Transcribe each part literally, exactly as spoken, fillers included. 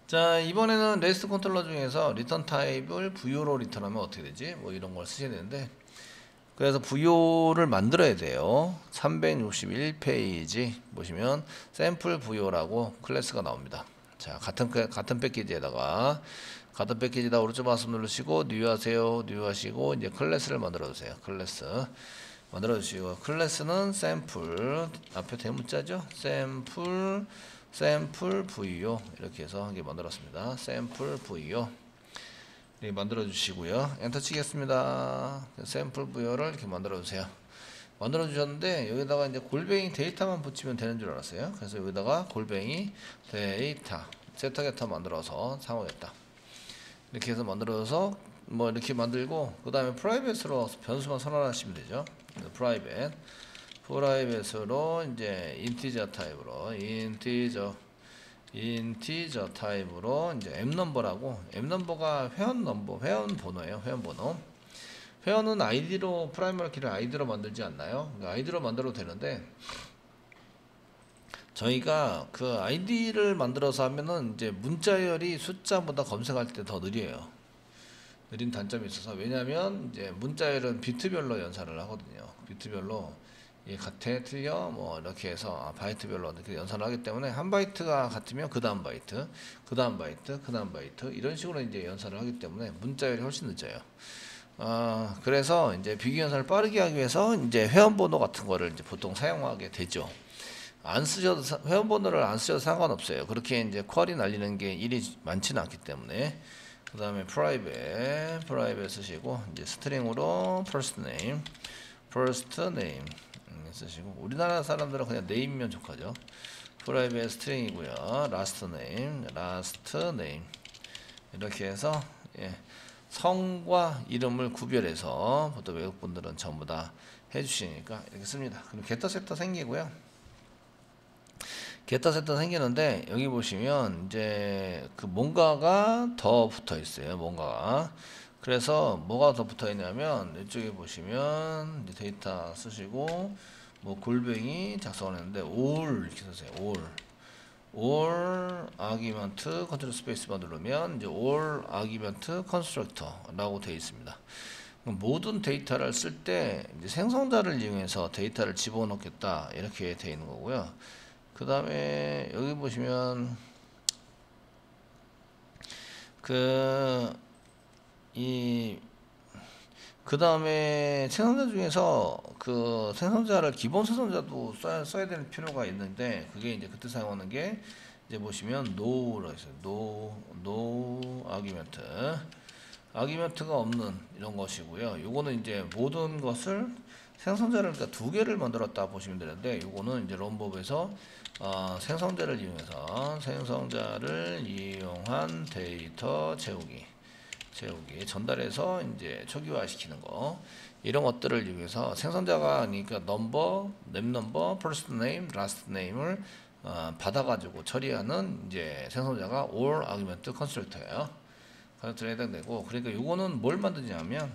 자, 이번에는 레스트 컨트롤러 중에서 리턴 타입을 브이오로 리턴하면 어떻게 되지? 뭐 이런 걸 쓰셔야 되는데, 그래서 브이오를 만들어야 돼요. 삼백육십일 페이지 보시면 샘플 브이오라고 클래스가 나옵니다. 자, 같은 같은 패키지에다가 같은 패키지에다 오른쪽 마우스 누르시고 뉴 하세요. 뉴 하시고 이제 클래스를 만들어 주세요. 클래스 만들어 주시고, 클래스는 샘플 앞에 대문자죠. 샘플 샘플 브이오 이렇게 해서 한 개 만들었습니다. 샘플 브이오 이렇게 만들어 주시고요. 엔터 치겠습니다. 샘플 브이오를 이렇게 만들어 주세요. 만들어 주셨는데 여기다가 이제 골뱅이 데이터만 붙이면 되는 줄 알았어요. 그래서 여기다가 골뱅이 데이터 세터 게터 만들어서 사용하겠다. 이렇게 해서 만들어서 뭐 이렇게 만들고, 그 다음에 프라이빗으로 변수만 선언하시면 되죠. 프라이빗 프라이빗으로 이제 인티저 타입으로 인티저 인티저 타입으로 이제 m 넘버라고, m 넘버가 회원 넘버 회원 번호예요. 회원 번호. 회원은 아이디로 프라이머리 키를 아이디로 만들지 않나요? 아이디로 만들어도 되는데, 저희가 그 아이디를 만들어서 하면은 이제 문자열이 숫자보다 검색할 때 더 느려요. 느린 단점이 있어서. 왜냐면 이제 문자열은 비트별로 연산을 하거든요. 비트별로 이 같아 틀려 뭐 이렇게 해서 아, 바이트별로 이렇게 연산을 하기 때문에 한 바이트가 같으면 그 다음 바이트 그 다음 바이트 그 다음 바이트 이런 식으로 이제 연산을 하기 때문에 문자열이 훨씬 늦어요. 어, 그래서 이제 비교 연산을 빠르게 하기 위해서 이제 회원번호 같은 거를 이제 보통 사용하게 되죠. 안 쓰셔도 회원번호를 안 쓰셔도 상관없어요. 그렇게 이제 쿼리 날리는 게 일이 많지는 않기 때문에. 그 다음에 프라이빗 프라이빗 쓰시고 이제 스트링으로 first name first name 쓰시고, 우리나라 사람들은 그냥 네임면 족하죠. 프라이빗 스트링이고요. last name last name 이렇게 해서 예, 성과 이름을 구별해서 보통 외국분들은 전부 다 해주시니까 이렇게 씁니다. 그럼 게터 세터 생기고요. 게터 세터 생기는데 여기 보시면 이제 그 뭔가가 더 붙어 있어요. 뭔가가. 그래서 뭐가 더 붙어 있냐면 이쪽에 보시면 이제 데이터 쓰시고 뭐 골뱅이 작성을 했는데 all 이렇게 쓰세요. all all argument 컨트롤 스페이스만 누르면 이제 all argument constructor라고 되어 있습니다. 모든 데이터를 쓸 때 생성자를 이용해서 데이터를 집어넣겠다 이렇게 되어 있는 거고요. 그 다음에 여기 보시면 그 이 그 다음에 생성자 중에서 그 생성자를 기본 생성자도 써야, 써야 되는 필요가 있는데, 그게 이제 그때 사용하는 게 이제 보시면 no라고 있어요. no no argument 아기멘트가 없는 이런 것이고요. 요거는 이제 모든 것을 생성자를 그러니까 두 개를 만들었다 보시면 되는데, 요거는 이제 런법에서 어, 생성자를 이용해서 생성자를 이용한 데이터 채우기 채우기 전달해서 이제 초기화 시키는 거, 이런 것들을 이용해서 생성자가 그러니까 넘버, 램 넘버, 퍼스트 네임, 라스트 네임을 어, 받아가지고 처리하는 이제 생성자가 all argument constructor예요. 컨트롤에 해당되고, 그러니까 요거는 뭘 만드냐면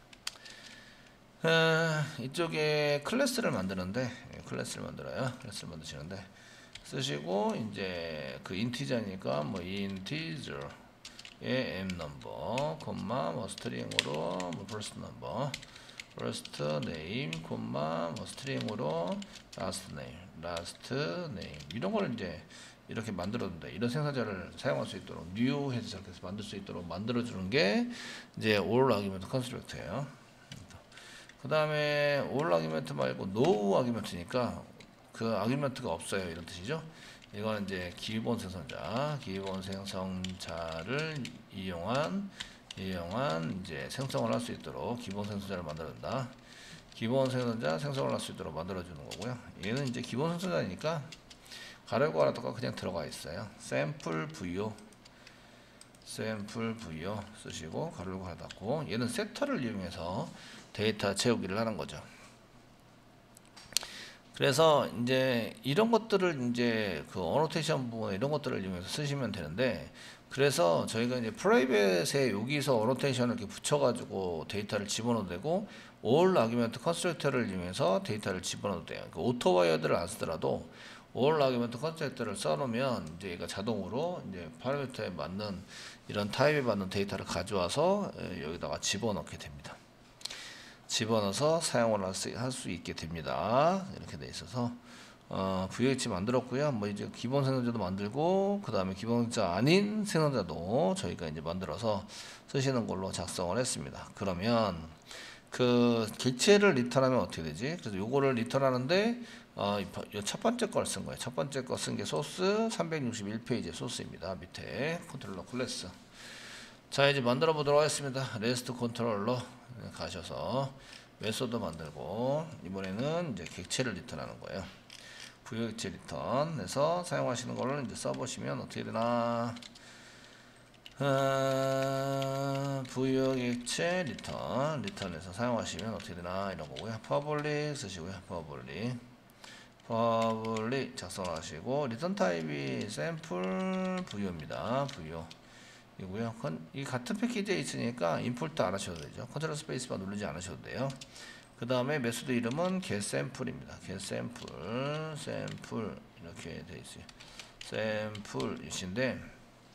어, 이쪽에 클래스를 만드는데 클래스를 만들어요. 클래스를 만드시는데 쓰시고 이제 그 인티저니까 뭐 인티저의 m 넘버 콤마 뭐 스트링으로 뭐 first number first name 콤마 뭐 스트링으로 last name last name 이런 걸 이제 이렇게 만들어준다. 이런 생성자를 사용할 수 있도록 new 해서 저렇게 해서 만들 수 있도록 만들어주는 게 이제 all argument constructor예요. 그 다음에 all argument 말고 no argument니까 그 argument가 없어요 이런 뜻이죠. 이거는 이제 기본 생성자, 기본 생성자를 이용한 이용한 이제 생성을 할 수 있도록 기본 생성자를 만들어준다. 기본 생성자 생성을 할 수 있도록 만들어주는 거고요. 얘는 이제 기본 생성자니까 가려고 하다가 그냥 들어가 있어요. 샘플 브이오 샘플 브이오 쓰시고 가려고 하다고, 얘는 세터를 이용해서 데이터 채우기를 하는 거죠. 그래서 이제 이런 것들을 이제 그 어노테이션 부분 이런 것들을 이용해서 쓰시면 되는데, 그래서 저희가 이제 프라이빗에 여기서 어노테이션을 이렇게 붙여가지고 데이터를 집어넣어도 되고, all argument constructor를 이용해서 데이터를 집어넣어도 돼요. 그 오토와이어드를 안 쓰더라도 all 아규먼트 컨셉트를 써놓으면 이제 얘가 자동으로 이제 파라미터에 맞는 이런 타입에 맞는 데이터를 가져와서 여기다가 집어넣게 됩니다. 집어넣어서 사용을 할 수 있게 됩니다. 이렇게 돼 있어서 어, 브이에이치 만들었고요. 뭐 이제 기본 생성자도 만들고 그 다음에 기본 생성자 아닌 생성자도 저희가 이제 만들어서 쓰시는 걸로 작성을 했습니다. 그러면 그 객체를 리턴하면 어떻게 되지? 그래서 요거를 리턴하는데 어, 첫 번째 걸 쓴 거예요. 첫 번째 거 쓴 게 소스 삼백육십일 페이지 소스입니다. 밑에 컨트롤러 클래스. 자, 이제 만들어 보도록 하겠습니다. 레스트 컨트롤러 가셔서 메소드 만들고 이번에는 이제 객체를 리턴하는 거예요. 부여객체 리턴해서 사용하시는 거를 이제 써보시면 어떻게 되나? 어, 부여객체 리턴 리턴해서 사용하시면 어떻게 되나 이런 거고요. 퍼블릭 쓰시고요. 퍼블릭 퍼블릭 작성하시고 리턴 타입이 샘플 부여입니다. 부여 이고요. 이 같은 패키지에 있으니까 임포트 안 하셔도 되죠. 컨트롤 스페이스바 누르지 않으셔도 돼요. 그 다음에 메소드 이름은 getSample입니다. getSample, 샘플 이렇게 되어 있어요. 샘플이신데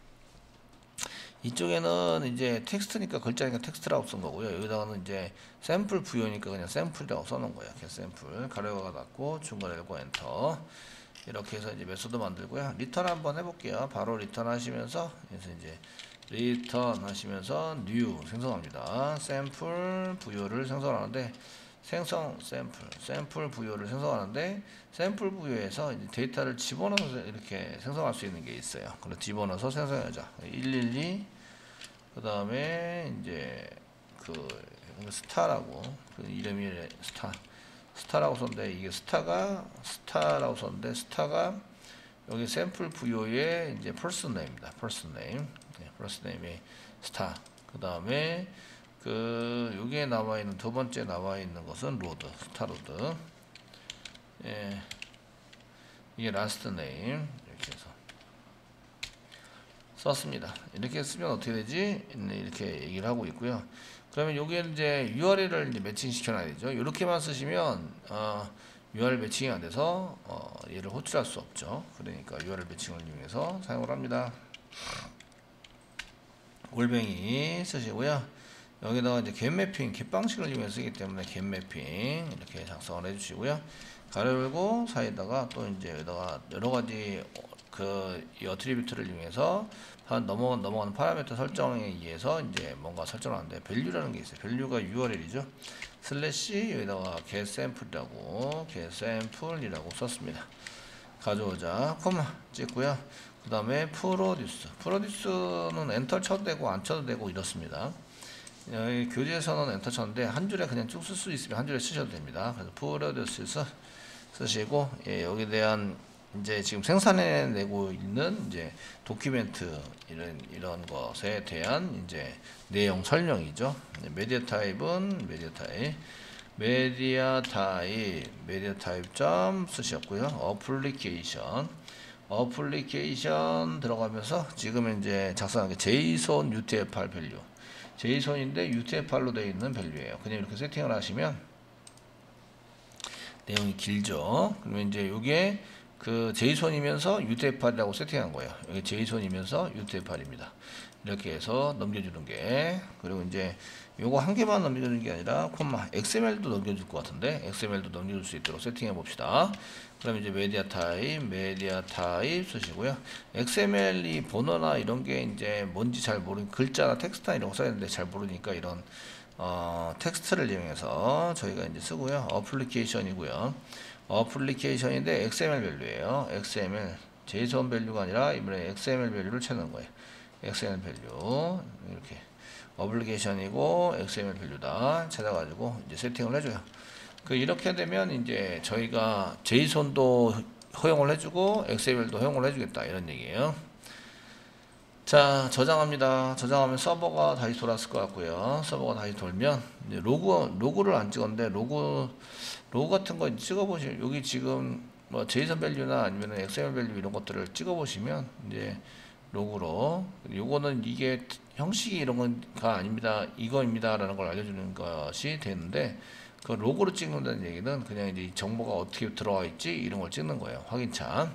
이쪽에는 이제 텍스트니까 글자니까 텍스트라고 쓴 거고요. 여기다가는 이제 샘플 부여니까 그냥 샘플이라고 써놓은 거예요. getSample 가로가 닫고 중괄호 열고 엔터 이렇게 해서 이제 메소드 만들고요. 리턴 한번 해볼게요. 바로 리턴 하시면서 그래서 이제 리턴 하시면서 new 생성합니다. 샘플 부여를 생성하는데 생성 샘플 샘플 부여를 생성하는데 샘플 부여에서 이제 데이터를 집어넣어서 이렇게 생성할 수 있는 게 있어요. 그래서 집어넣어서 생성하자. 일일이 그 다음에 이제 그 스타라고 그 이름이 스타 스타라고 썼는데 이게 스타가 스타라고 썼는데 스타가 여기 샘플 부여의 이제 person name입니다. person name 네, person name이 스타. 그 다음에 그 여기에 나와 있는 두 번째 나와 있는 것은 로드 스타 로드. 예, 이게 last name 이렇게 해서 썼습니다. 이렇게 쓰면 어떻게 되지? 이렇게 얘기를 하고 있고요. 그러면 여기에 이제 유알엘을 이제 매칭 시켜놔야 되죠. 이렇게만 쓰시면 어, 유알엘 매칭이 안 돼서 어, 얘를 호출할 수 없죠. 그러니까 유알엘 매칭을 이용해서 사용을 합니다. 골뱅이 쓰시고요. 여기다가 이제 getMapping get 방식을 이용해서 쓰기 때문에 getMapping 이렇게 작성을 해주시고요. 가로 열고 사이에다가 또 이제 여기다가 여러 가지 그 이 어트리뷰트를 이용해서 넘어 넘어가는 파라미터 설정에 의해서 이제 뭔가 설정하는데 value라는 게 있어요. value가 유알엘이죠. 슬래시 여기다가 getSample이라고 getSample이라고 썼습니다. 가져오자 콤마 찍고요. 그 다음에 프로듀스 프로듀스는 엔터 쳐도 되고 안 쳐도 되고 이렇습니다. 여기 교재에서는 엔터 쳤는데 한 줄에 그냥 쭉 쓸 수 있으면 한 줄에 쓰셔도 됩니다. 그래서 프로듀스 쓰시고 예, 여기에 대한 이제 지금 생산해내고 있는 이제 도큐멘트 이런 이런 것에 대한 이제 내용 설명이죠. 메디어 타입은 메디어 타입 메디어 타입 메디어 타입 점 쓰셨고요. 어플리케이션 어플리케이션 들어가면서 지금 이제 작성한 게 제이손 유티에프알 밸류 제이손인데 유티에프알로 되어 있는 밸류예요. 그냥 이렇게 세팅을 하시면 내용이 길죠. 그러면 이제 이게 그 제이손이면서 유티에프알이라고 세팅한 거예요. 여기 제이손이면서 유티에프알입니다. 이렇게 해서 넘겨주는 게 그리고 이제 요거 한 개만 넘겨주는 게 아니라 콤마 엑스엠엘도 넘겨줄 것 같은데 엑스엠엘도 넘겨줄 수 있도록 세팅해 봅시다. 그럼 이제 메디어 타입 메디어 타입 쓰시고요. 엑스엠엘이 번호나 이런 게 이제 뭔지 잘 모르는 글자나 텍스트나 이런 거 써야 되는데 잘 모르니까 이런 어, 텍스트를 이용해서 저희가 이제 쓰고요. 어플리케이션이고요. 어플리케이션인데 엑스엠엘 밸류예요. 엑스엠엘 제이손 밸류가 아니라 이번에 엑스엠엘 밸류를 찾는 거예요. 엑스엠엘 밸류 이렇게 어플리케이션이고 엑스엠엘 밸류다 찾아가지고 이제 세팅을 해줘요. 그 이렇게 되면 이제 저희가 제이손도 허용을 해주고 엑스엠엘도 허용을 해주겠다 이런 얘기예요. 자 저장합니다. 저장하면 서버가 다시 돌았을 것 같고요. 서버가 다시 돌면 이제 로그 로그를 안 찍었는데 로그 로그 같은 거 찍어보시면 여기 지금 뭐 제이손 밸류나 아니면 엑스엠엘 밸류 이런 것들을 찍어보시면 이제 로그로 요거는 이게 형식이 이런 건가 아닙니다 이거입니다 라는 걸 알려주는 것이 되는데 그 로고로 찍는다는 얘기는 그냥 이제 이 정보가 어떻게 들어와 있지 이런 걸 찍는 거예요. 확인창.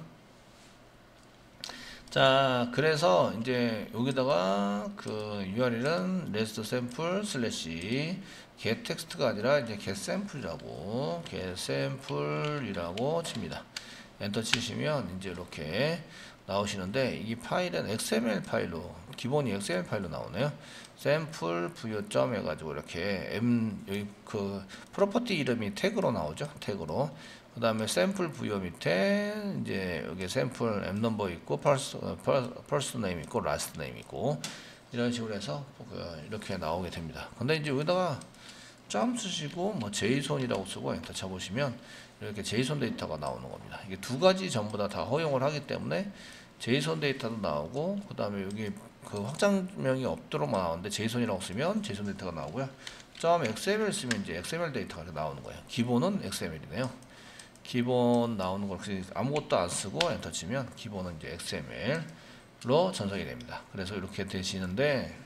자, 그래서 이제 여기다가 그 유알엘은 rest sample 슬래시 get 텍스트가 아니라 이제 get sample이라고 get sample이라고 칩니다. 엔터 치시면 이제 이렇게 나오시는데 이 파일은 엑스엠엘 파일로 기본이 엑스엠엘 파일로 나오네요. 샘플 부여점 해가지고 이렇게 m 여기 그 프로퍼티 이름이 태그로 나오죠. 태그로. 그 다음에 샘플 부여 밑에 이제 여기 샘플 m 넘버 있고 퍼스 퍼스트 네임 있고 라스트 네임 있고 이런 식으로 해서 이렇게 나오게 됩니다. 근데 이제 여기다가 점 쓰시고 뭐 제이손이라고 쓰고 엔터 쳐보시면 이렇게 제이손 데이터가 나오는 겁니다. 이게 두 가지 전부 다 다 허용을 하기 때문에 제이손 데이터도 나오고 그 다음에 여기 그 확장명이 없도록 나오는데 제이손이라고 쓰면 제이손 데이터가 나오고요. 점 엑스엠엘 쓰면 이제 엑스엠엘 데이터가 나오는 거예요. 기본은 엑스엠엘이네요. 기본 나오는 걸 아무것도 안 쓰고 엔터 치면 기본은 이제 엑스엠엘로 전송이 됩니다. 그래서 이렇게 되시는데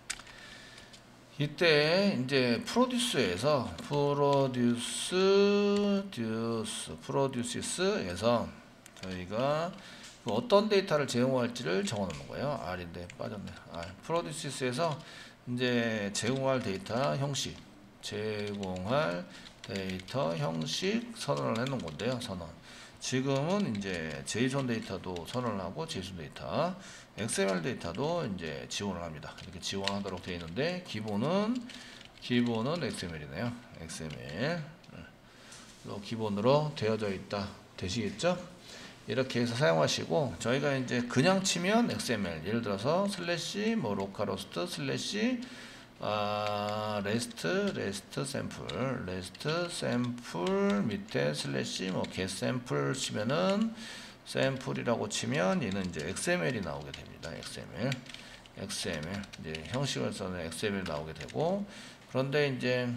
이때 이제 프로듀스에서 프로듀스 듀스 프로듀시스에서 저희가 그 어떤 데이터를 제공할지를 적어 놓는 거예요. R인데 빠졌네. R. 프로듀시스에서 이제 제공할 데이터 형식 제공할 데이터 형식 선언을 해 놓은 건데요. 선언. 지금은 이제 제이손 데이터도 선언을 하고 제이손 데이터, 엑스엠엘 데이터도 이제 지원을 합니다. 이렇게 지원하도록 되어 있는데 기본은 기본은 엑스엠엘이네요. 엑스엠엘. 기본으로 되어져 있다. 되시겠죠? 이렇게 해서 사용하시고 저희가 이제 그냥 치면 엑스엠엘 예를 들어서 슬래시 뭐 로컬호스트 슬래시 아, 레스트, 레스트 샘플, 레스트 샘플 밑에 슬래시 뭐 get 샘플 치면은 샘플이라고 치면 얘는 이제 엑스엠엘이 나오게 됩니다. 엑스엠엘, 엑스엠엘 이제 형식을 써는 엑스엠엘 나오게 되고 그런데 이제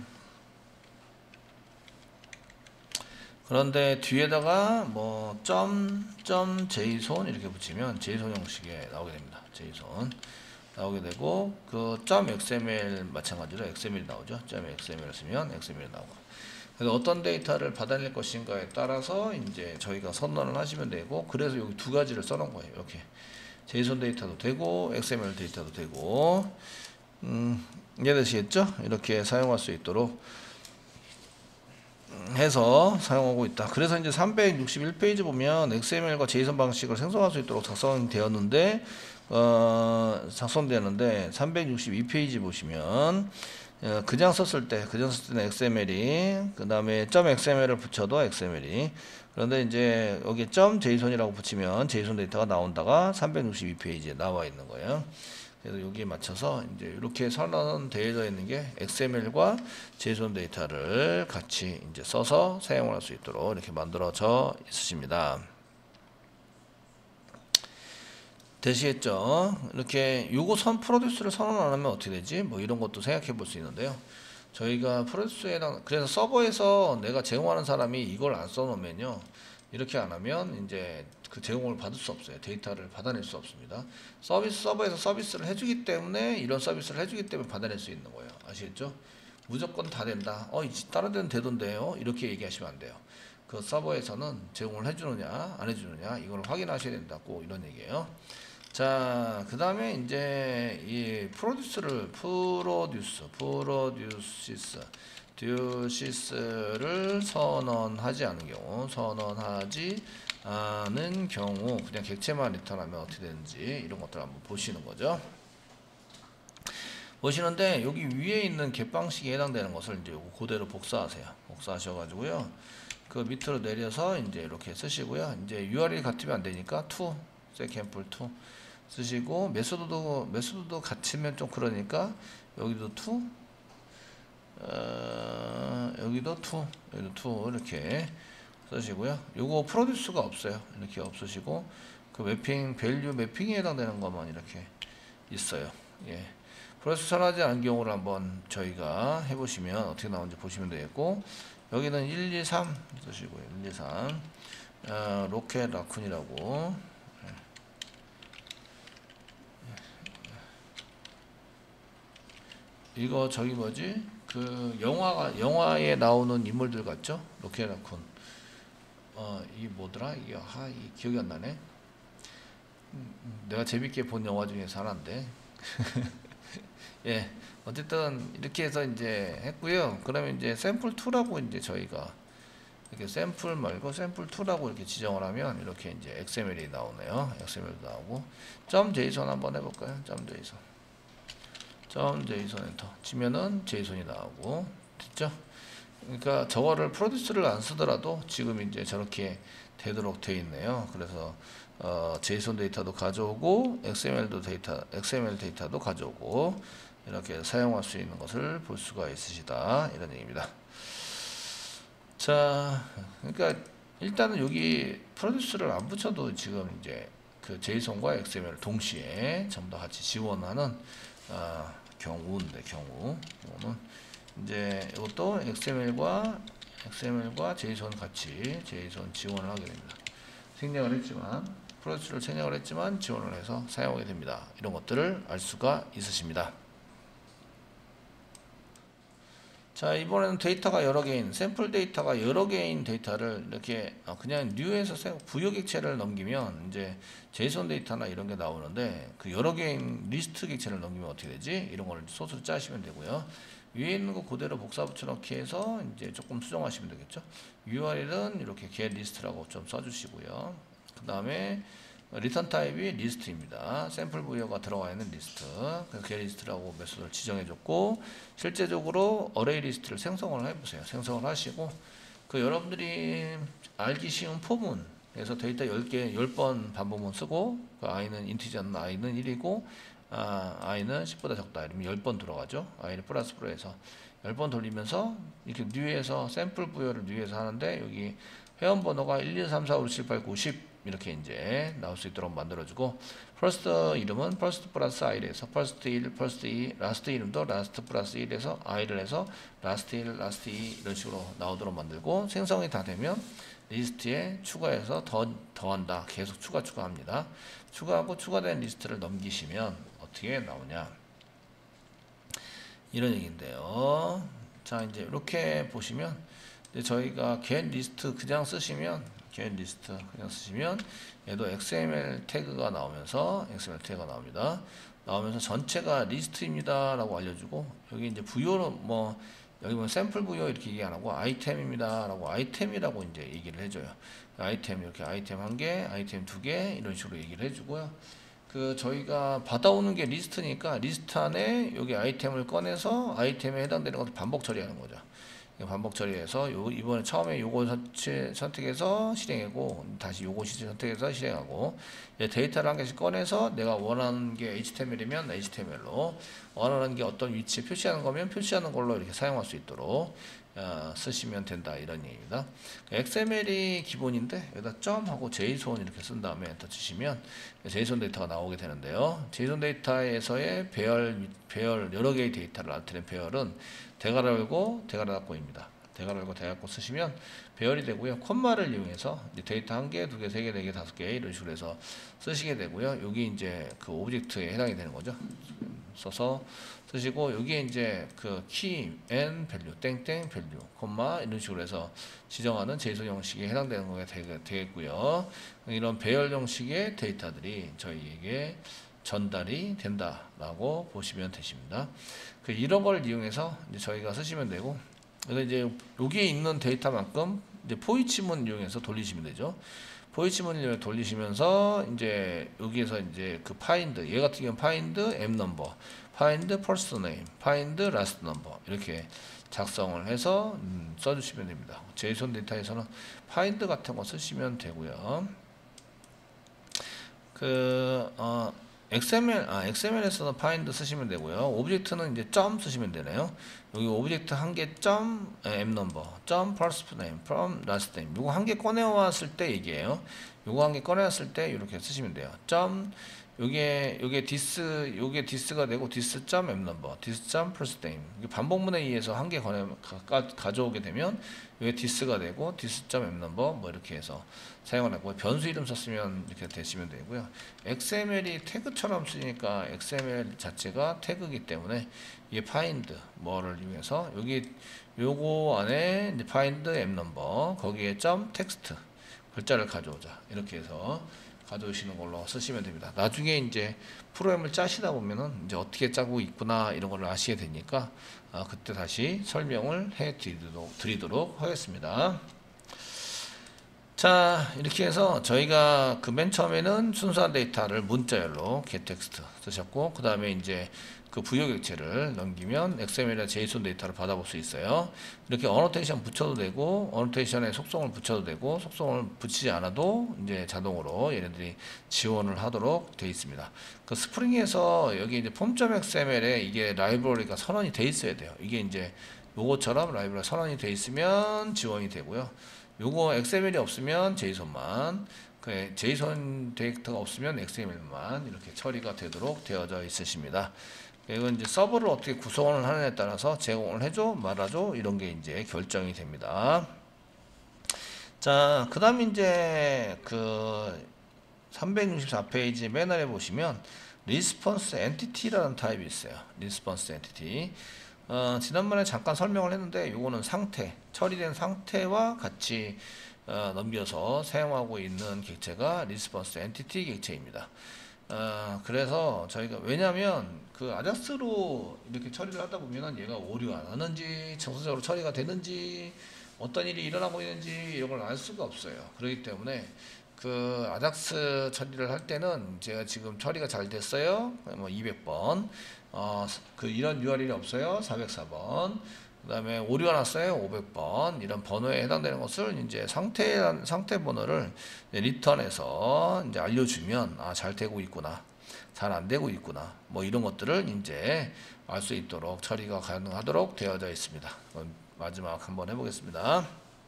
그런데 뒤에다가 뭐 점, 점 제이손 이렇게 붙이면 제이손 형식에 나오게 됩니다. 제이손. 나오게 되고 그 점 엑스엠엘 마찬가지로 엑스엠엘이 나오죠. 점 엑스엠엘을 쓰면 엑스엠엘이 나오고 그래서 어떤 데이터를 받아낼 것인가에 따라서 이제 저희가 선언을 하시면 되고 그래서 여기 두 가지를 써놓은 거예요. 이렇게 제이손 데이터도 되고 엑스엠엘 데이터도 되고 음, 이해되시겠죠? 이렇게 사용할 수 있도록 해서 사용하고 있다. 그래서 이제 삼백육십일 페이지 보면 엑스엠엘과 제이손 방식을 생성할 수 있도록 작성되었는데 어, 작성되는데 삼백육십이 페이지 보시면 어, 그냥 썼을 때 그냥 썼을 때는 엑스엠엘이 그 다음에 점 엑스엠엘을 붙여도 엑스엠엘이 그런데 이제 여기 점 제이손이라고 붙이면 제이손 데이터가 나온다가 삼백육십이 페이지에 나와 있는 거예요. 그래서 여기에 맞춰서 이제 이렇게 선언되어져 있는 게 엑스엠엘과 제이손 데이터를 같이 이제 써서 사용을 할 수 있도록 이렇게 만들어져 있으십니다. 되시겠죠? 이렇게 요거 선 프로듀스를 선언 안 하면 어떻게 되지? 뭐 이런 것도 생각해 볼 수 있는데요. 저희가 프로듀스에 그래서 서버에서 내가 제공하는 사람이 이걸 안 써놓으면요. 이렇게 안 하면 이제 그 제공을 받을 수 없어요. 데이터를 받아낼 수 없습니다. 서비스 서버에서 서비스를 해주기 때문에 이런 서비스를 해주기 때문에 받아낼 수 있는 거예요. 아시겠죠? 무조건 다 된다. 어, 다른 데는 되던데요. 이렇게 얘기하시면 안 돼요. 그 서버에서는 제공을 해주느냐 안 해주느냐 이걸 확인하셔야 된다고 이런 얘기예요. 자, 그 다음에 이제 이 프로듀스를 프로듀스 프로듀시스 듀시스를 선언하지 않은 경우 선언하지 않은 경우 그냥 객체만 리턴하면 어떻게 되는지 이런 것들 한번 보시는 거죠. 보시는데 여기 위에 있는 get 방식에 해당되는 것을 이제 그대로 복사하세요. 복사하셔가지고요. 그 밑으로 내려서 이제 이렇게 쓰시고요. 이제 유알엘이 같으면 안 되니까 to 샘플 to 쓰시고 메소드도 메소드도 같으면 좀 그러니까 여기도 to 어, 여기도 to 여기도 to 이렇게 쓰시고요. 요거 프로듀스가 없어요. 이렇게 없으시고 그 매핑 밸류 매핑에 해당되는 것만 이렇게 있어요. 예. 프로듀스 선언하지 않은 경우를 한번 저희가 해보시면 어떻게 나오는지 보시면 되겠고 여기는 일, 이, 삼 쓰시고요. 일, 이, 삼 어, 로켓 라쿤이라고 이거 저기 뭐지 그 영화가 영화에 나오는 인물들 같죠? 로켓 라쿤. 어, 이 뭐더라? 이게 아, 이 기억이 안 나네. 음, 내가 재밌게 본 영화 중에서 하나인데. 예. 어쨌든 이렇게 해서 이제 했고요. 그러면 이제 샘플 이라고 이제 저희가 이렇게 샘플 말고 샘플 이라고 이렇게 지정을 하면 이렇게 이제 엑스엠엘이 나오네요. 엑스엠엘도 나오고 점 제이슨 한번 해볼까요? 점 제이슨 점 제이슨 엔터 치면은 제이슨이 나오고 됐죠? 그러니까 저거를 프로듀스를 안 쓰더라도 지금 이제 저렇게 되도록 되어 있네요. 그래서 어, 제이슨 데이터도 가져오고 엑스엠엘도 데이터 엑스엠엘 데이터도 가져오고 이렇게 사용할 수 있는 것을 볼 수가 있으시다 이런 얘기입니다. 자, 그러니까 일단은 여기 프로듀스를 안 붙여도 지금 이제 그 제이슨과 엑스엠엘 동시에 전부 다 같이 지원하는 아, 경우인데 경우 경우는 이제 이것도 엑스엠엘과 엑스엠엘과 제이슨 같이 제이슨 지원을 하게 됩니다. 생략을 했지만 프로듀스를 생략을 했지만 지원을 해서 사용하게 됩니다. 이런 것들을 알 수가 있으십니다. 자, 이번에는 데이터가 여러 개인 샘플 데이터가 여러 개인 데이터를 이렇게 그냥 뉴에서 부여 객체를 넘기면 이제 제이슨 데이터나 이런 게 나오는데 그 여러 개인 리스트 객체를 넘기면 어떻게 되지? 이런 걸 소스로 짜시면 되고요. 위에 있는 거 그대로 복사 붙여넣기 해서 이제 조금 수정하시면 되겠죠. 유알엘은 이렇게 get 리스트라고 좀 써주시고요. 그 다음에 리턴 타입이 리스트입니다. 샘플 부여가 들어가 있는 리스트. 그래서 get 리스트라고 메소드를 지정해줬고 실제적으로 어레이 리스트를 생성을 해보세요. 생성을 하시고 그 여러분들이 알기 쉬운 포문에서 데이터 열 개, 열 번 반복문 쓰고 그 i는 인티저는 i는 일이고 아, i는 십보다 적다 이러면 열 번 들어가죠. i를 플러스 프로에서 열 번 돌리면서 이렇게 뉴에서 샘플 부여를 뉴에서 하는데 여기 회원 번호가 일, 이, 삼, 사, 오, 육, 칠, 팔, 구, 십 이렇게 이제 나올 수 있도록 만들어주고 퍼스트 이름은 퍼스트 플러스 i에서 퍼스트 일, 퍼스트 이, 라스트 이름도 라스트 플러스 일에서 i를 해서 라스트 일, 라스트 이 이런 식으로 나오도록 만들고 생성이 다 되면 리스트에 추가해서 더, 더한다. 계속 추가 추가합니다. 추가하고 추가된 리스트를 넘기시면 어떻게 나오냐 이런 얘기인데요. 자, 이제 이렇게 보시면 이제 저희가 get 리스트 그냥 쓰시면 get 리스트 그냥 쓰시면 얘도 엑스엠엘 태그가 나오면서 엑스엠엘 태그가 나옵니다. 나오면서 전체가 리스트입니다 라고 알려주고 여기 이제 부여로 뭐 여기 보면 샘플 부여 이렇게 얘기 안 하고 아이템입니다 라고 아이템이라고 이제 얘기를 해줘요. 아이템 이렇게 아이템 한 개, 아이템 두 개 이런 식으로 얘기를 해주고요. 그 저희가 받아오는 게 리스트니까 리스트 안에 여기 아이템을 꺼내서 아이템에 해당되는 것을 반복 처리하는 거죠. 반복 처리해서 요 이번에 처음에 요거 선택해서 실행하고 다시 요거 선택해서 실행하고 데이터를 한 개씩 꺼내서 내가 원하는 게 에이치티엠엘이면 에이치티엠엘로 원하는 게 어떤 위치에 표시하는 거면 표시하는 걸로 이렇게 사용할 수 있도록 어, 쓰시면 된다 이런 얘기입니다. 엑스엠엘이 기본인데 여기다 점하고 제이슨 이렇게 쓴 다음에 엔터 치시면 제이슨 데이터가 나오게 되는데요. 제이슨 데이터에서의 배열 배열 여러 개의 데이터를 나타낸 배열은 대괄호 열고 대괄호 닫고입니다. 대괄호 열고 대괄호 닫고 쓰시면 배열이 되고요. 콤마를 이용해서 데이터 한 개, 두 개, 세 개, 네 개, 다섯 개 이런 식으로 해서 쓰시게 되고요. 여기 이제 그 오브젝트에 해당이 되는 거죠. 써서 쓰시고 여기에 이제 그 key and value 땡땡 value 콤마 이런 식으로 해서 지정하는 제이슨 형식에 해당되는 거가 되겠고요. 이런 배열 형식의 데이터들이 저희에게 전달이 된다라고 보시면 되십니다. 그 이런 걸 이용해서 이제 저희가 쓰시면 되고, 그래서 이제 여기에 있는 데이터만큼 이제 포이치문 이용해서 돌리시면 되죠. 포이치문을 돌리시면서 이제 여기에서 이제 그 find 얘 같은 경우는 find m number, find first name, find last number 이렇게 작성을 해서 음, 써주시면 됩니다. 제이슨 데이터에서는 find 같은 거 쓰시면 되고요. 그 어, 엑스엠엘, 아, 엑스엠엘에서는 find 쓰시면 되고요. 오브젝트는 이제 점 쓰시면 되네요. 여기 오브젝트 한 개 점 m number, 점 first name, from last name. 요거 한 개 꺼내왔을 때 얘기해요. 요거 한 개 꺼내왔을 때 이렇게 쓰시면 돼요. 점 요게 요게 디스 요게 디스가 되고 디스 점 앱 넘버 디스 점 first name 이게 반복문에 의해서 한 개 가, 가져오게 되면 요게 디스가 되고 디스 점 앱 넘버 뭐 이렇게 해서 사용을 하고 변수 이름 썼으면 이렇게 되시면 되고요. 엑스엠엘이 태그처럼 쓰니까 엑스엠엘 자체가 태그이기 때문에 이게 find 뭐를 이용해서 여기 요거 안에 이제 find 앱 넘버 거기에 점 텍스트 글자를 가져오자 이렇게 해서 가져오시는 걸로 쓰시면 됩니다. 나중에 이제 프로그램을 짜시다 보면은 이제 어떻게 짜고 있구나 이런 걸 아시게 되니까 아, 그때 다시 설명을 해 드리도록, 드리도록 하겠습니다. 자, 이렇게 해서 저희가 그 맨 처음에는 순수한 데이터를 문자열로 getText 쓰셨고, 그 다음에 이제 그 부여 객체를 넘기면 엑스엠엘이나 제이손 데이터를 받아볼 수 있어요. 이렇게 어노테이션 붙여도 되고, 어노테이션에 속성을 붙여도 되고, 속성을 붙이지 않아도 이제 자동으로 얘네들이 지원을 하도록 되어 있습니다. 그 스프링에서 여기 이제 폼.엑스엠엘에 이게 라이브러리가 선언이 되어 있어야 돼요. 이게 이제 요거처럼 라이브러리 선언이 되어 있으면 지원이 되고요. 요거 엑스엠엘이 없으면 제이손만, 그 제이손 데이터가 없으면 엑스엠엘만 이렇게 처리가 되도록 되어져 있으십니다. 이건 이제 서버를 어떻게 구성을 하느냐에 따라서 제공을 해줘 말아줘 이런 게 이제 결정이 됩니다. 자, 그 다음 이제 그 삼백육십사 페이지 맨 아래 보시면 리스폰스 엔티티라는 타입이 있어요. 리스폰스 엔티티. 어, 지난번에 잠깐 설명을 했는데 요거는 상태, 처리된 상태와 같이 어, 넘겨서 사용하고 있는 객체가 리스폰스 엔티티 객체입니다. 어, 그래서 저희가 왜냐면 그 아작스로 이렇게 처리를 하다 보면은 얘가 오류 안 하는지 정상적으로 처리가 되는지 어떤 일이 일어나고 있는지 이런 걸 알 수가 없어요. 그렇기 때문에 그 아작스 처리를 할 때는 제가 지금 처리가 잘 됐어요. 뭐 이백 번, 어, 그 이런 유알엘이 없어요. 사백사 번. 그 다음에 오류가 났어요. 오백 번. 이런 번호에 해당되는 것을 이제 상태, 상태 번호를 리턴해서 이제 알려주면, 아, 잘 되고 있구나. 잘 안 되고 있구나. 뭐 이런 것들을 이제 알 수 있도록 처리가 가능하도록 되어져 있습니다. 마지막 한번 해보겠습니다.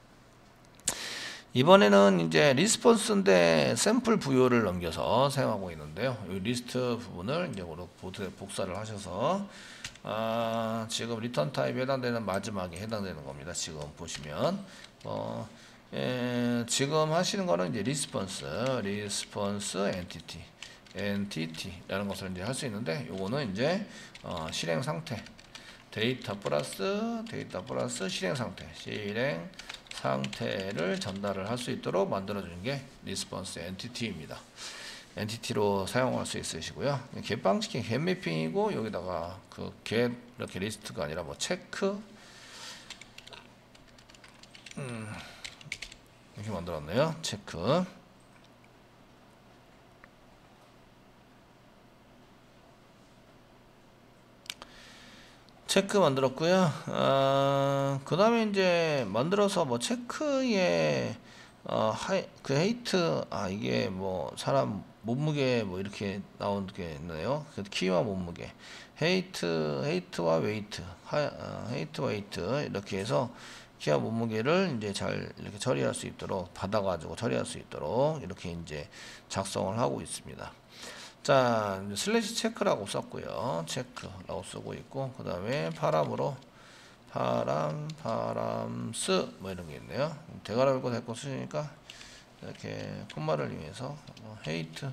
이번에는 이제 리스폰스인데 샘플 부여를 넘겨서 사용하고 있는데요. 이 리스트 부분을 이제 복사를 하셔서 아, 지금 리턴 타입에 해당되는 마지막에 해당되는 겁니다. 지금 보시면 어, 예, 지금 하시는 거는 이제 리스폰스, 리스폰스 엔티티, 엔티티라는 것을 이제 할 수 있는데 요거는 이제 어, 실행 상태, 데이터 플러스 데이터 플러스 실행 상태, 실행 상태를 전달을 할 수 있도록 만들어주는 게 리스폰스 엔티티입니다. 엔티티로 사용할 수 있으시고요. 겟 방식이 겟 매핑이고 여기다가 그 겟 이렇게 리스트가 아니라 뭐 체크 음, 이렇게 만들었네요. 체크. 체크 만들었고요. 아, 그 다음에 이제 만들어서 뭐 체크에 어, 하이, 그 헤이트, 아, 이게 뭐 사람 몸무게 뭐 이렇게 나온 게 있네요. 그 키와 몸무게, 헤이트, 헤이트와 웨이트, 하, 어, 헤이트와 웨이트 이렇게 해서 키와 몸무게를 이제 잘 이렇게 처리할 수 있도록 받아가지고 처리할 수 있도록 이렇게 이제 작성을 하고 있습니다. 자, 슬래시 체크라고 썼고요. 체크라고 쓰고 있고, 그 다음에 파람으로 파람, 파람스 뭐 이런 게 있네요. 대괄호 대고 쓰시니까 이렇게 콤마를 이용해서 헤이트,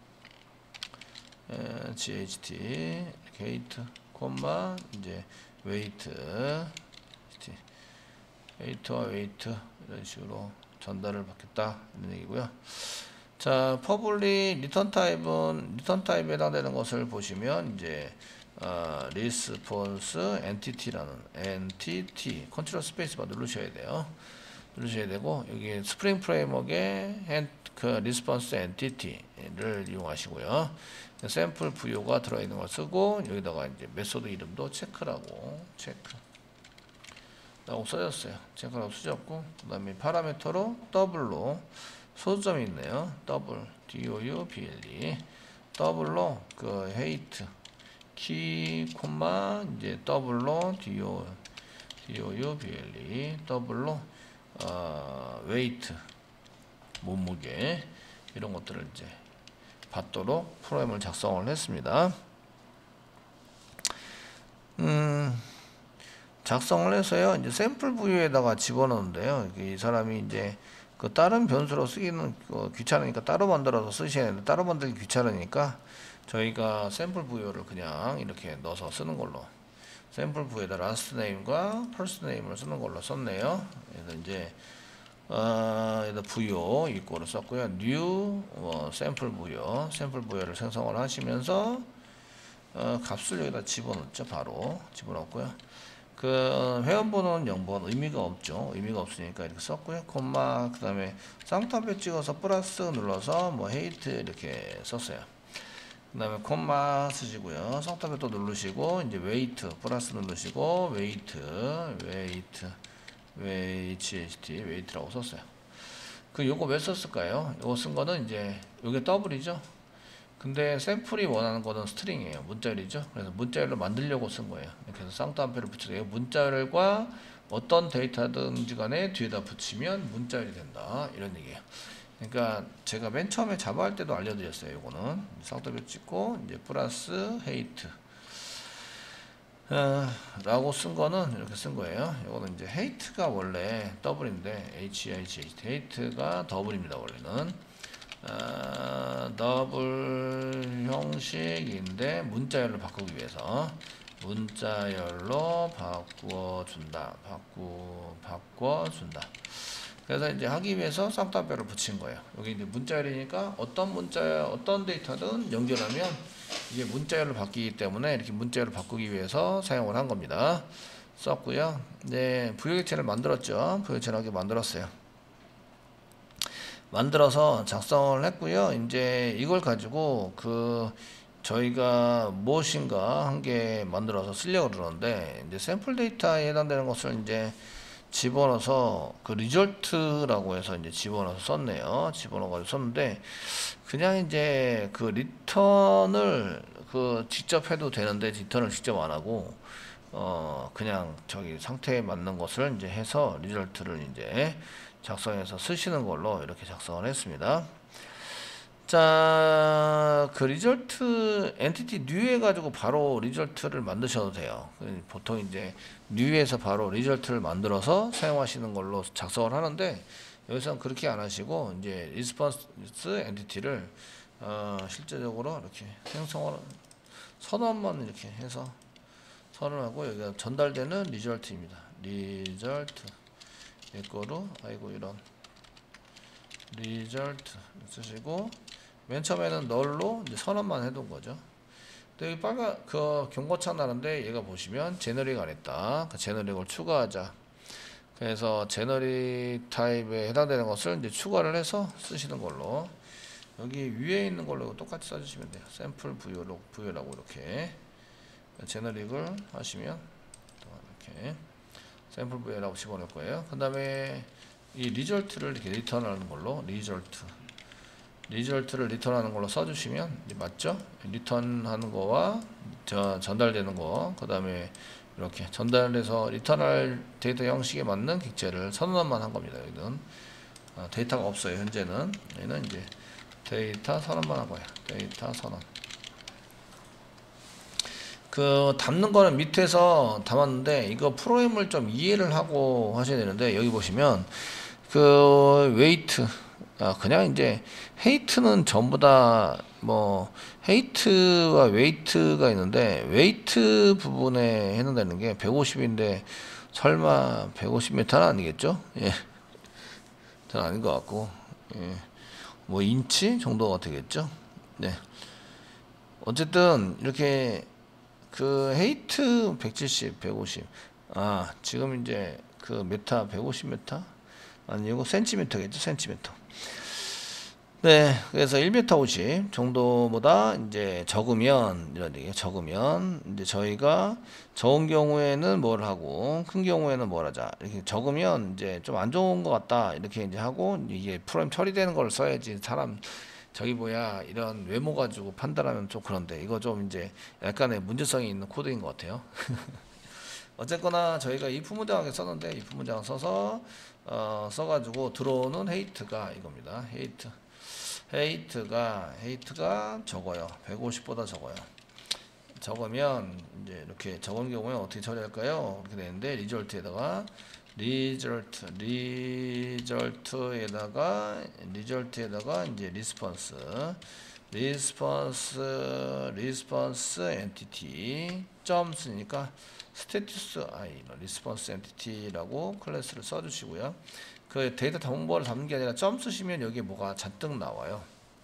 지에이치티, 헤이트, 콤마 이제 웨이트, 헤이트와 웨이트 이런 식으로 전달을 받겠다 이런 얘기고요. 자, 퍼블릭 리턴 타입은 리턴 타입에 해당되는 것을 보시면 이제 어, 리스폰스 엔티티라는 엔티티 컨트롤 스페이스바 누르셔야 돼요. 누르셔야 되고 여기 스프링 프레임워크의 그 리스폰스 엔티티를 이용하시고요. 샘플 부여가 들어있는 걸 쓰고 여기다가 이제 메소드 이름도 체크라고 체크 라고 써졌어요. 체크라고 쓰셨고 그 다음에 파라미터로 더블로 소점이 있네요. 더블 도우블 더블로 그 헤이트 키 콤마 이제 더블로 도우블 더블로 어, 웨이트 몸무게 이런 것들을 이제 받도록 프로그램을 작성을 했습니다. 음, 작성을 해서요, 이제 샘플 부유에다가 집어넣는데요. 이 사람이 이제 그 다른 변수로 쓰기는 그 귀찮으니까 따로 만들어서 쓰셔야 되는데, 따로 만들기 귀찮으니까 저희가 샘플 부유를 그냥 이렇게 넣어서 쓰는 걸로, 샘플 부유에다 라스트 네임과 퍼스트 네임을 쓰는 걸로 썼네요. 그래서 이제 어, 여기다 부여 이꼬를 썼고요. new 어, 샘플 부여, 샘플 부여를 생성을 하시면서 어, 값을 여기다 집어넣죠. 바로 집어넣고요. 그 회원번호는 영 번 의미가 없죠. 의미가 없으니까 이렇게 썼고요. 콤마 그 다음에 쌍따옴표 찍어서 플러스 눌러서 뭐 헤이트 이렇게 썼어요. 그 다음에 콤마 쓰시고요. 쌍따옴표 또 누르시고 이제 웨이트 플러스 누르시고 웨이트 웨이트 웨이트 웨이트라고 썼어요. 그 요거 왜 썼을까요? 요거 쓴 거는 이제 요게 더블이죠. 근데 샘플이 원하는 거는 스트링이에요. 문자열이죠. 그래서 문자열로 만들려고 쓴 거예요. 그래서 쌍따옴표를 붙여서 문자열과 어떤 데이터든지 간에 뒤에다 붙이면 문자열이 된다. 이런 얘기예요. 그러니까 제가 맨 처음에 자바 할 때도 알려드렸어요. 요거는 쌍따옴표 찍고 이제 플러스 헤이트 어, 라고 쓴 거는 이렇게 쓴 거예요. 요거는 이제 헤이트가 원래 더블인데 H H H 헤이트가 더블입니다. 원래는 어, 더블 형식인데 문자열로 바꾸기 위해서 문자열로 바꿔준다. 바꾸 바꿔준다. 그래서 이제 하기 위해서 쌍따옴표를 붙인 거예요. 여기 이제 문자열이니까 어떤 문자 어떤 데이터든 연결하면 이게 문자열로 바뀌기 때문에 이렇게 문자열로 바꾸기 위해서 사용을 한 겁니다. 썼고요. 네, 부여객체를 만들었죠. 부여객체를 만들었어요. 만들어서 작성을 했고요. 이제 이걸 가지고 그 저희가 무엇인가 한 개 만들어서 쓰려고 그러는데, 이제 샘플 데이터에 해당되는 것을 이제 집어넣어서 그 리절트라고 해서 이제 집어넣어서 썼네요. 집어넣어가지고 썼는데, 그냥 이제 그 리턴을 그 직접 해도 되는데 리턴을 직접 안 하고 어 그냥 저기 상태에 맞는 것을 이제 해서 리절트를 이제 작성해서 쓰시는 걸로 이렇게 작성을 했습니다. 자, 그 리절트 엔티티 뉴 해가지고 바로 리절트를 만드셔도 돼요. 보통 이제 뉴에서 바로 리절트를 만들어서 사용하시는 걸로 작성을 하는데, 여기서는 그렇게 안 하시고 이제 리스폰스 엔티티를 어, 실제적으로 이렇게 생성을 선언만 이렇게 해서 선언하고, 여기가 전달되는 리절트입니다. 리절트 이거로 아이고 이런 리절트 쓰시고, 맨 처음에는 널로 이제 선언만 해둔 거죠. 근데 여기 빨간 그 경고창 나는데 얘가 보시면 제너릭 안 했다. 그 제너릭을 추가하자. 그래서 제너릭 타입에 해당되는 것을 이제 추가를 해서 쓰시는 걸로, 여기 위에 있는 걸로 똑같이 써주시면 돼요. 샘플 부여로 부여라고 이렇게 제너릭을 하시면 이렇게 샘플 부여라고 집어넣을 거예요. 그 다음에 이 리절트를 이렇게 리턴하는 걸로 리절트 리절트를 리턴하는 걸로 써주시면 맞죠? 리턴하는 거와 저 전달되는 거, 그 다음에 이렇게 전달해서 리턴할 데이터 형식에 맞는 객체를 선언만 한 겁니다. 여기는 어, 데이터가 없어요. 현재는 얘는 이제 데이터 선언만 한 거예요. 데이터 선언. 그 담는 거는 밑에서 담았는데, 이거 프로그램을 좀 이해를 하고 하셔야 되는데, 여기 보시면 그 웨이트 아, 그냥 이제 헤이트는 전부 다 뭐 헤이트와 웨이트가 있는데, 웨이트 부분에 해당되는 게 백오십인데 설마 백오십 미터는 아니겠죠? 예, 전 아닌 것 같고, 예, 뭐 인치 정도가 되겠죠? 네, 어쨌든 이렇게 그 헤이트 백칠십, 백오십. 아, 지금 이제 그 메타 백오십 미터 아니고 센티미터겠죠? 센티미터. 네, 그래서 일 미터 오십 정도보다 이제 적으면, 이런 얘기 적으면 이제 저희가 적은 경우에는 뭘 하고 큰 경우에는 뭘 하자. 이렇게 적으면 이제 좀 안 좋은 것 같다. 이렇게 이제 하고, 이게 프로그램 처리되는 걸 써야지. 사람 저기 뭐야 이런 외모 가지고 판단하면 좀 그런데, 이거 좀 이제 약간의 문제성이 있는 코드인 것 같아요. 어쨌거나 저희가 if 문장을 썼는데, if 문장을 써서 어, 써가지고 들어오는 헤이트가 이겁니다. 헤이트 헤이트가 헤이트가 적어요. 백오십보다 적어요. 적으면 이제 이렇게 적은 경우에 어떻게 처리할까요? 이렇게 되는데 리절트에다가 리절트 리절트에다가 리절트에다가 이제 리스폰스 리스폰스 리스폰스 엔티티 점 쓰니까 스테투스 아이 리스폰스 엔티티라고 클래스를 써주시고요. 그 데이터 정보를 담는 게 아니라 점 쓰시면 여기에 뭐가 잔뜩 나와요.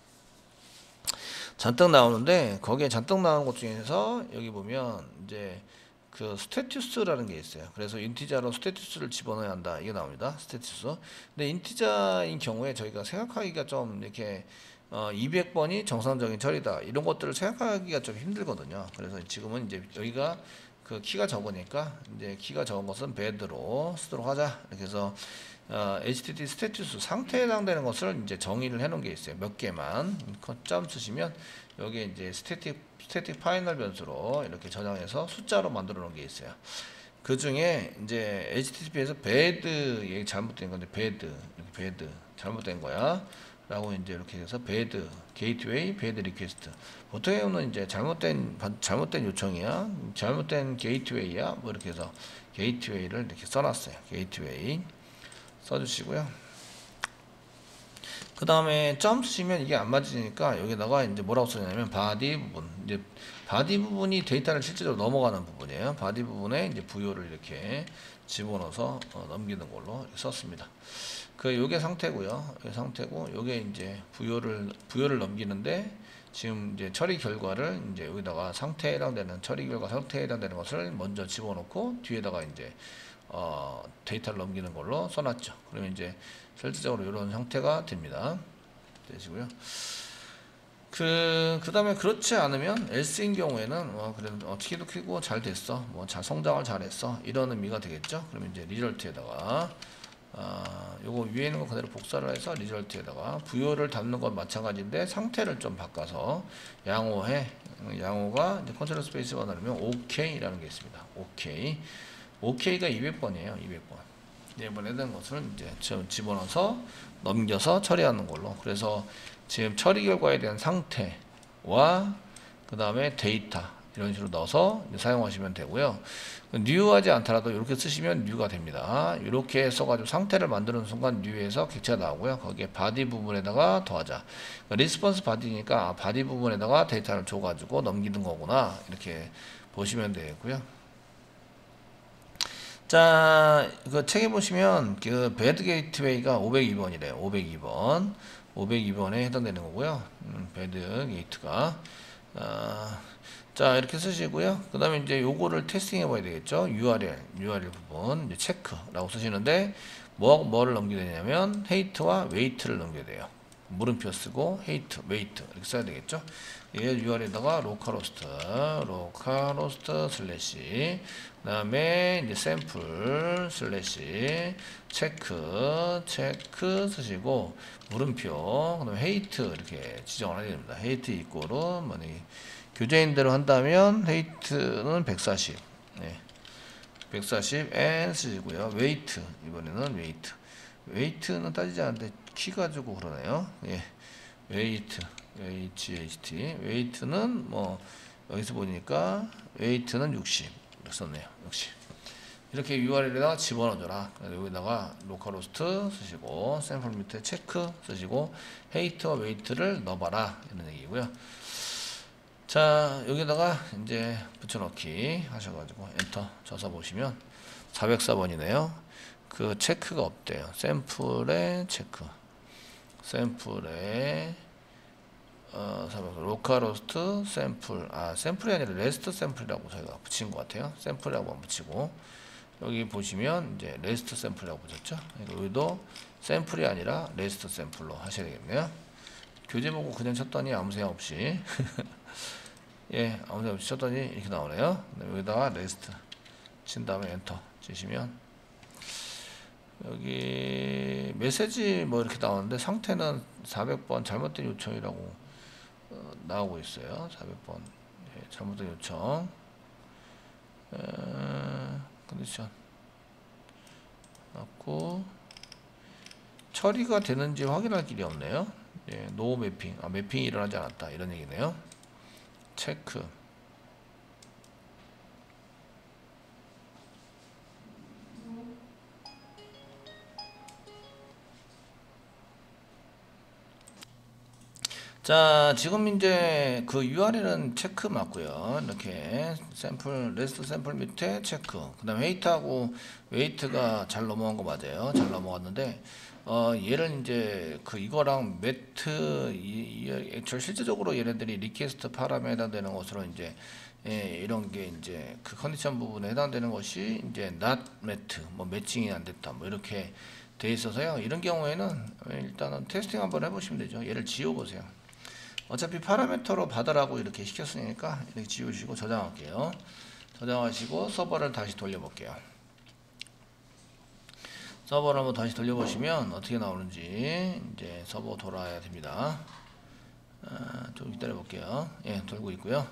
잔뜩 나오는데 거기에 잔뜩 나오는 것 중에서 여기 보면 이제 그 스테투스라는 게 있어요. 그래서 인티자로 스테투스를 집어넣어야 한다. 이게 나옵니다. 스테투스. 근데 인티자인 경우에 저희가 생각하기가 좀 이렇게 어 이백 번이 정상적인 처리다. 이런 것들을 생각하기가 좀 힘들거든요. 그래서 지금은 이제 여기가 그 키가 적으니까 이제 키가 적은 것은 배드로 쓰도록 하자. 이렇게 해서 어, 에이치티티피 스테투스 상태에 해당되는 것을 이제 정의를 해놓은 게 있어요. 몇 개만 점 쓰시면 여기에 이제 스태틱 스태틱 파이널 변수로 이렇게 저장해서 숫자로 만들어 놓은 게 있어요. 그 중에 이제 에이치티티피에서 배드 얘기 잘못된 건데 배드 이렇게 배드 잘못된 거야. 라고 이제 이렇게 해서 배드 게이트웨이 배드 리퀘스트 보통은 이제 잘못된 잘못된 요청이야 잘못된 게이트웨이야 뭐 이렇게 해서 게이트웨이를 이렇게 써놨어요. 게이트웨이 써주시고요. 그 다음에 점 쓰시면 이게 안 맞으니까 여기다가 이제 뭐라고 쓰냐면 바디 부분 이제 바디 부분이 데이터를 실제로 넘어가는 부분이에요. 바디 부분에 이제 부여를 이렇게 집어넣어서 어, 넘기는 걸로 이렇게 썼습니다. 그 요게 상태고요. 요게 상태고 요게 이제 부여를 부여를 넘기는데 지금 이제 처리 결과를 이제 여기다가 상태에 해당되는 처리 결과 상태에 해당되는 것을 먼저 집어넣고 뒤에다가 이제 어, 데이터를 넘기는 걸로 써놨죠. 그러면 이제 실질적으로 이런 형태가 됩니다. 되시고요. 그, 그 다음에 그렇지 않으면 else인 경우에는 어, 그래 어, 키도 크고 잘 됐어. 뭐 잘 성장을 잘했어. 이런 의미가 되겠죠. 그러면 이제 리절트에다가 아, 요거 위에 있는 거 그대로 복사를 해서 리절트에다가 부여를 담는 건 마찬가지인데 상태를 좀 바꿔서 양호해. 양호가 이제 컨트롤 스페이스바 누르면 오케이라는 게 있습니다. 오케이. 오케이가 이백 번이에요. 이백 번. 이번에 된 것을 이제 집어넣어서 넘겨서 처리하는 걸로. 그래서 지금 처리 결과에 대한 상태와 그 다음에 데이터 이런 식으로 넣어서 사용하시면 되고요. 뉴하지 않더라도 이렇게 쓰시면 뉴가 됩니다. 이렇게 써가지고 상태를 만드는 순간 뉴에서 객체가 나오고요. 거기에 바디 부분에다가 더하자. 리스폰스 바디니까 바디 부분에다가 데이터를 줘가지고 넘기는 거구나. 이렇게 보시면 되고요. 자, 그 책에 보시면 그 배드 게이트웨이가 오백이 번이래요. 오백이 번. 오백이 번에 해당되는 거고요. 음, 배드 게이트가. 아, 자, 이렇게 쓰시고요. 그 다음에 이제 요거를 테스팅 해봐야 되겠죠. 유알엘, 유알엘 부분, 이제 체크라고 쓰시는데, 뭐, 뭐를 넘기게 되냐면, 헤이트와 웨이트를 넘겨야 돼요. 물음표 쓰고, 헤이트, 웨이트, 이렇게 써야 되겠죠. 얘 유알에다가 로컬호스트, 로컬호스트 슬래시, 그 다음에 이제 샘플 슬래시, 체크, 체크 쓰시고, 물음표, 그 다음에 헤이트 이렇게 지정을 해야 됩니다. 헤이트 이꼬르, 뭐니, 교재인대로 한다면 헤이트는 백사십, 네. 백사십 n 쓰시고요. 웨이트 이번에는 웨이트. 웨이트는 따지지 않는데 키 가지고 그러네요. 예. 웨이트, 에이치에이치티. 웨이트는 뭐 여기서 보니까 웨이트는 육십 이렇게 썼네요. 육십. 이렇게 유알엘에다가 집어넣어줘라. 여기다가 로컬호스트 쓰시고 샘플 밑에 체크 쓰시고 헤이트와 웨이트를 넣어봐라 이런 얘기고요. 자, 여기다가 이제 붙여넣기 하셔가지고 엔터 쳐서 보시면 사백사 번이네요. 그 체크가 없대요. 샘플의 체크, 샘플의 어, 로컬호스트 샘플, 아 샘플이 아니라 레스트 샘플이라고 저희가 붙인 것 같아요. 샘플이라고 한번 붙이고 여기 보시면 이제 레스트 샘플이라고 붙였죠. 여기도 샘플이 아니라 레스트 샘플로 하셔야 되겠네요. 교재 보고 그냥 쳤더니 아무 생각 없이 예, 아무 생각 없이 쳤더니 이렇게 나오네요. 여기다가 레스트 친 다음에 엔터 치시면 여기 메시지 뭐 이렇게 나오는데 상태는 사백 번 잘못된 요청이라고 어, 나오고 있어요. 사백 번 예, 잘못된 요청 에, 컨디션 맞고 처리가 되는지 확인할 길이 없네요. 예, 노 매핑, 아, 매핑이 일어나지 않았다 이런 얘기네요. 체크. 자, 지금 이제 그 유알엘은 체크 맞고요. 이렇게 샘플, 레스트 샘플 밑에 체크. 그 다음에 웨이트하고 웨이트가 잘 넘어간 거 맞아요. 잘 넘어갔는데, 어, 얘를 이제 그 이거랑 매트, 이, 이, 저 실질적으로 얘네들이 리퀘스트 파람에 해당되는 것으로 이제, 예, 이런 게 이제 그 컨디션 부분에 해당되는 것이 이제 not met, 뭐 매칭이 안 됐다, 뭐 이렇게 돼 있어서요. 이런 경우에는 일단은 테스팅 한번 해보시면 되죠. 얘를 지워보세요. 어차피 파라미터로 받으라고 이렇게 시켰으니까 이렇게 지우시고 저장할게요. 저장하시고 서버를 다시 돌려볼게요. 서버를 한번 다시 돌려보시면 어떻게 나오는지 이제 서버 돌아야 됩니다. 아, 좀 기다려 볼게요. 예, 돌고 있고요.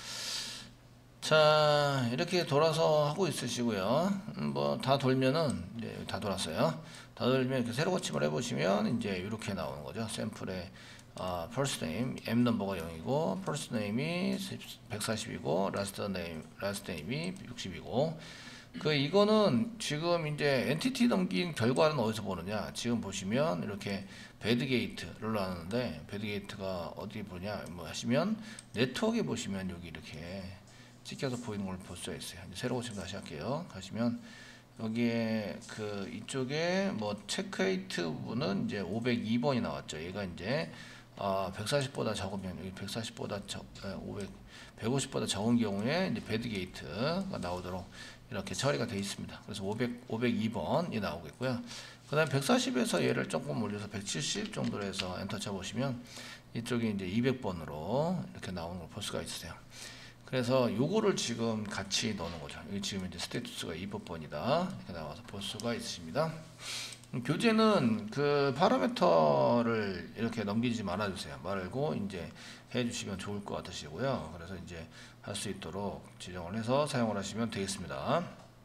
자, 이렇게 돌아서 하고 있으시고요. 음, 뭐 다 돌면은 이제 다 돌았어요. 다 돌면 이렇게 새로 고침을 해보시면 이제 이렇게 나오는 거죠. 샘플에 아, first name m 넘버가 영이고 first name이 백사십이고 last name last name이 육십이고 그 이거는 지금 이제 엔티티 넘긴 결과는 어디서 보느냐? 지금 보시면 이렇게 배드게이트를 나왔는데 배드게이트가 어디 보냐? 뭐 하시면 네트워크에 보시면 여기 이렇게 찍혀서 보이는 걸 볼 수가 있어요. 이제 새로 고침 다시 할게요. 가시면 여기에 그 이쪽에 뭐 체크웨이트 부분은 이제 오백이 번이 나왔죠. 얘가 이제 아, 백사십보다 적으면 여기 백사십보다 적, 오백, 백오십보다 적은 경우에 이제 배드게이트가 나오도록 이렇게 처리가 되어 있습니다. 그래서 오백, 오백이 번이 나오겠고요. 그 다음에 백사십에서 얘를 조금 올려서 백칠십 정도로 해서 엔터 쳐보시면 이쪽이 이제 이백 번으로 이렇게 나오는 걸 볼 수가 있으세요. 그래서 요거를 지금 같이 넣는 거죠. 여기 지금 이제 스테이투스가 이백 번이다. 이렇게 나와서 볼 수가 있으십니다. 교재는 그 파라미터를 이렇게 넘기지 말아주세요. 말고 이제 해주시면 좋을 것 같으시고요. 그래서 이제 할 수 있도록 지정을 해서 사용을 하시면 되겠습니다.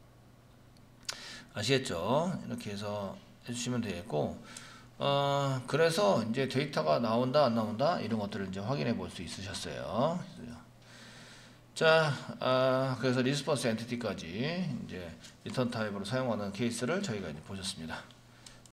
아시겠죠? 이렇게 해서 해주시면 되겠고, 어, 그래서 이제 데이터가 나온다, 안 나온다, 이런 것들을 이제 확인해 볼 수 있으셨어요. 자, 아, 그래서 리스폰스 엔티티까지 이제 리턴 타입으로 사용하는 케이스를 저희가 이제 보셨습니다.